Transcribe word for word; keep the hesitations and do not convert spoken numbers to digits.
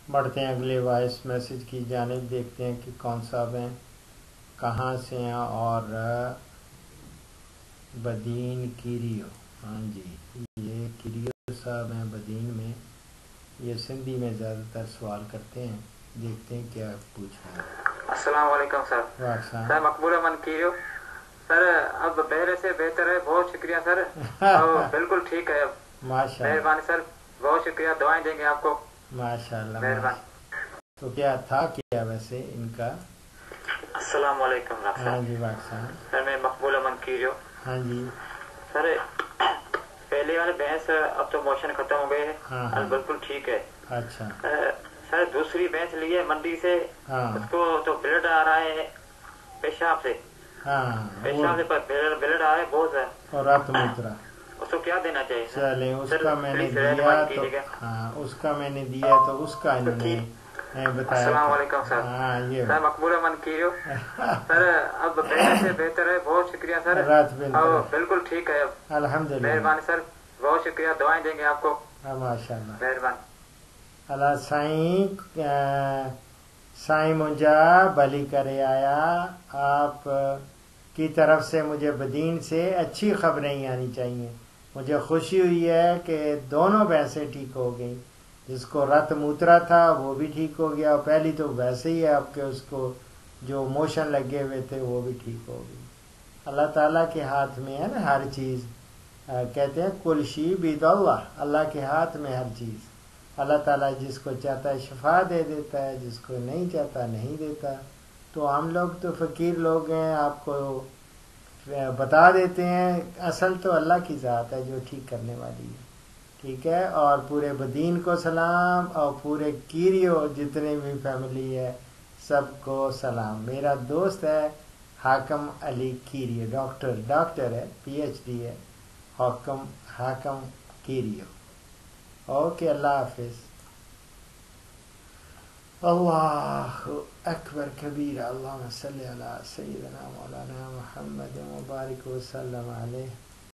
بڑھتے ہیں اگلے وائس میسج کی جانب، دیکھتے ہیں کہ کون صاحب ہیں، کہاں سے ہیں، اور بدین کیریو. ہاں جی، یہ کیریو صاحب ہیں بدین میں، یہ سندھی میں زیادہ تر سوال کرتے ہیں، دیکھتے ہیں کیا پوچھ رہے ہیں. السلام علیکم سر. سر مقبول امن کیریو سر، اب پہلے سے بہتر ہے، بہت شکریہ سر. بالکل ٹھیک ہے اب. ماشاء اللہ، مہربانی سر، بہت شکریہ، دعائیں دیں گے آپ کو. ماشاء اللہ. مہربانی. تو کیا تھا کیا ویسے ان کا؟ السلام علیکم ڈاکٹر ہاں صاحب. جی ڈاکٹر صاحب. سر میں مقبول امن کیریو. ہاں جی سر پہلے والے بھینس اب تو موشن ختم ہو گئے ہیں. ہاں اب ہاں. بالکل ٹھیک ہے. اچھا. سر دوسری بھینس لیے منڈی سے، ہاں اس کو تو بلڈ آ رہا ہے پیشاب سے. ہاں پیشاب سے بلڈ آ رہا ہے بہت ہے، اور رات مترا. اس کو کیا دینا چاہیے؟ چلے اس کا میں نے پلیز دیا رہنمائی تو کیجیے گا. ہاں اس کا میں نے دیا تو اس کا انہوں نے بتایا. السلام علیکم سر. ہاں یہ سر مقبول امن کیریو سر، اب پہلے سے بہتر ہے، بہت شکریہ سر. رات بہتر ہے، بالکل ٹھیک ہے اب. الحمدللہ. مہربانی سر، بہت شکریہ، دعائیں دیں گے آپ کو. ماشاء اللہ. مہربانی. اللہ سائیں سائیں مجھا بھلی کرے آیا، آپ کی طرف سے مجھے بدین سے اچھی خبریں ہی آنی چاہیے. مجھے خوشی ہوئی ہے کہ دونوں بھینسیں ٹھیک ہو گئیں، جس کو رت موترا تھا وہ بھی ٹھیک ہو گیا، اور پہلی تو ویسے ہی ہے آپ کے اس کو جو موشن لگے ہوئے تھے وہ بھی ٹھیک ہو گئی. اللہ تعالیٰ کے ہاتھ میں ہے نا ہر چیز. کہتے ہیں کل شی بید اللہ، اللہ کے ہاتھ میں ہر چیز. اللہ تعالیٰ جس کو چاہتا ہے شفا دے دیتا ہے، جس کو نہیں چاہتا نہیں دیتا. تو ہم لوگ تو فقیر لوگ ہیں، آپ کو بتا دیتے ہیں، اصل تو اللہ کی ذات ہے جو ٹھیک کرنے والی ہے. ٹھیک ہے. اور پورے بدین کو سلام، اور پورے کیریو جتنے بھی فیملی ہے سب کو سلام. میرا دوست ہے حاکم علی کیریو، ڈاکٹر ڈاکٹر ہے، پی ایچ ڈی ہے، حاکم حاکم کیریو. اوکے، اللہ حافظ. اللہ اکبر کبیر. اللہم صلی علی سیدنا مولانا محمد مبارک وسلم علیہ.